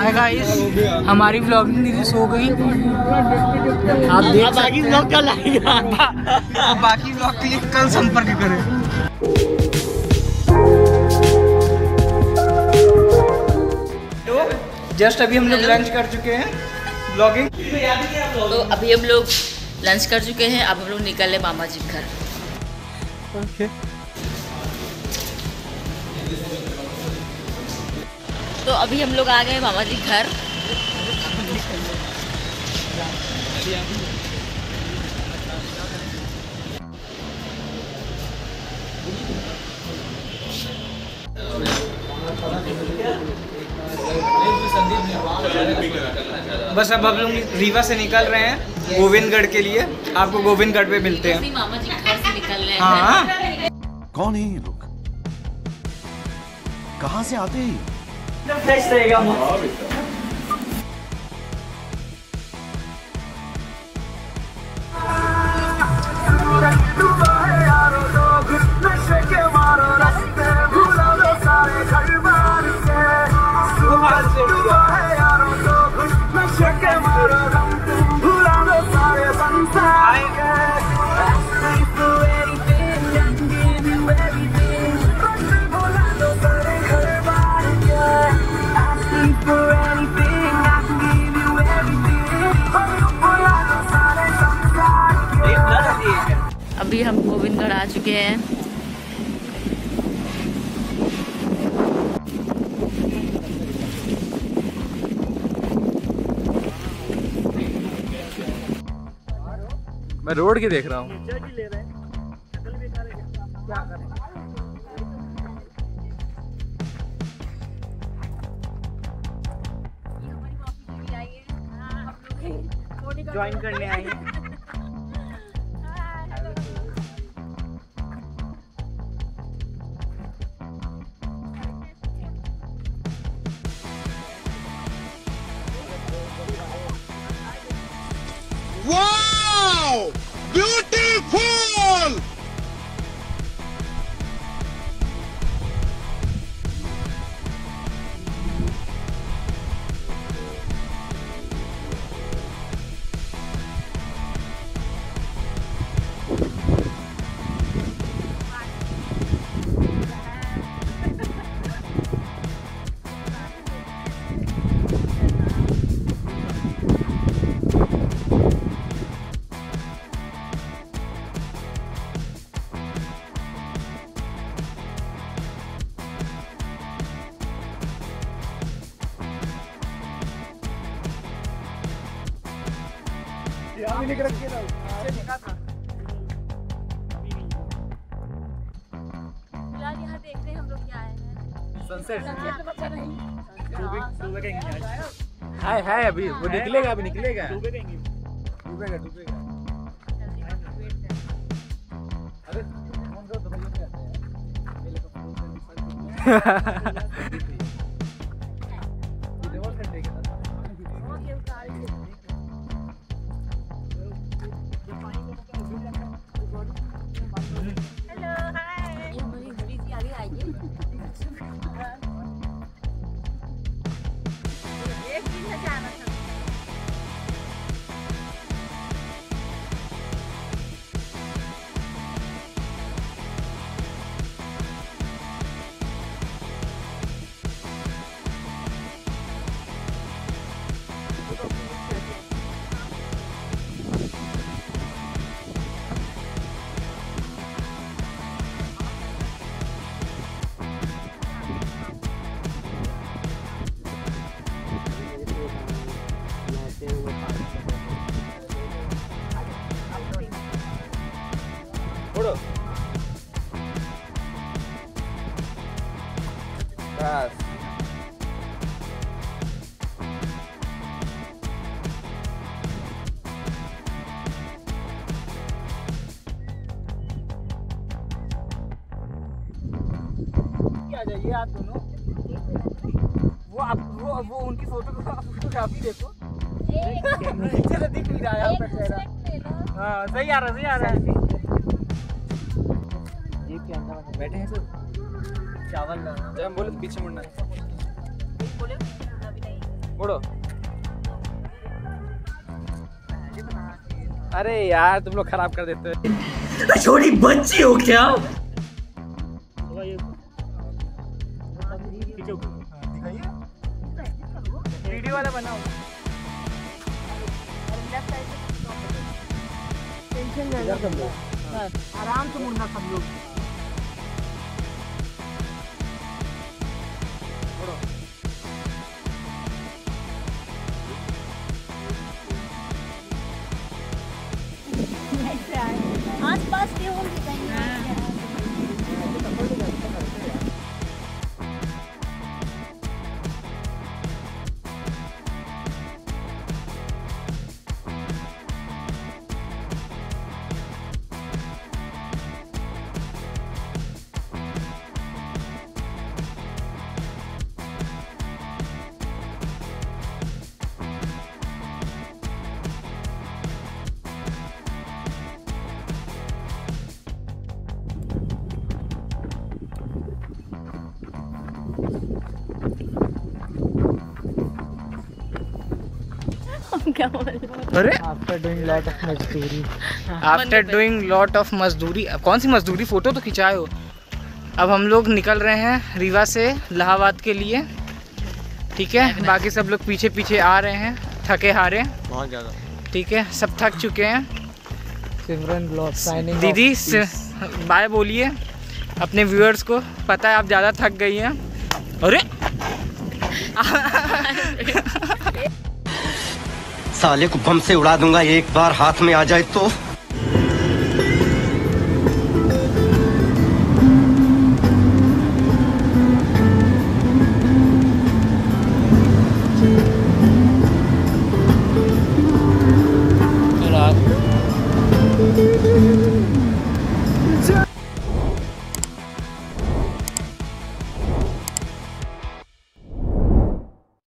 Hi guys, हमारी vlogging दीदी सो गई। आप देख बाकी व्लॉग कल आएगा। बाकी व्लॉग के लिए कल संपर्क करें। तो जस्ट अभी हम लोग लंच कर चुके हैं। व्लॉगिंग तो अभी हम लोग लंच कर चुके हैं। अब हम लोग निकले मामा जी घर। ओके। तो अभी हम लोग आ गए मामा जी घर। बस अब हम लोग रीवा से निकल रहे हैं गोविंदगढ़ के लिए। आपको गोविंदगढ़ पे मिलते हैं। मामा जी घर से निकल रहे हैं। हाँ। कौन है ये लोग? कहाँ से आते हैं? फ्रेश रहेगा। अभी हम गोविंदगढ़ आ चुके हैं। मैं रोड की देख रहा हूँ। ज्वाइन करने आई हैं। Wow! Beautiful! फिलहाल यहाँ देख रहे हैं हम लोग क्या आए हैं। सनसेट। है अभी वो निकलेगा, अभी निकलेगा। डूबेगा डूबेगा। अरे बस आ जाइए आप दोनों। वो उनकी फोटोग्राफी देखो। चलो दिख नहीं रहा है आपका चेहरा। हाँ सही आ रहा है। बैठे हैं सर। चावल जब हम बोले तो पीछे मुड़ना है। मुड़ो। अरे यार तुम लोग खराब कर देते हो। छोटी बच्ची हो क्या? वीडियो वाला बनाओ। आराम से मुड़ना सब लोग। आस-पास के होंगे कहीं। अरे आफ्टर डूइंग लॉट ऑफ मजदूरी। आफ्टर डूइंग लॉट ऑफ मजदूरी, कौन सी मजदूरी? फोटो तो खिंचाए हो। अब हम लोग निकल रहे हैं रीवा से इलाहाबाद के लिए, ठीक है। बाकी सब लोग पीछे पीछे आ रहे हैं, थके हारे बहुत ज़्यादा। ठीक है, सब थक चुके हैं। Simran blog signing. दीदी बाय बोलिए अपने व्यूअर्स को, पता है आप ज़्यादा थक गई हैं। अरे साले को बम से उड़ा दूंगा एक बार हाथ में आ जाए तो। रात